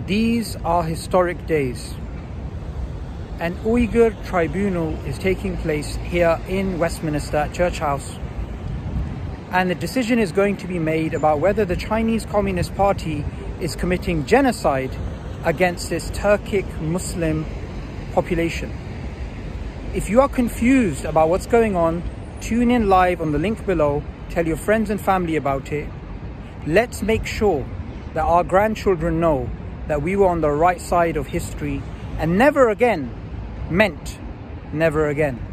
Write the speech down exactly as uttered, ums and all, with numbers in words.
These are historic days. An Uyghur tribunal is taking place here in Westminster at Church House. And the decision is going to be made about whether the Chinese Communist Party is committing genocide against its Turkic Muslim population. If you are confused about what's going on, tune in live on the link below, tell your friends and family about it. Let's make sure that our grandchildren know that we were on the right side of history and never again meant never again.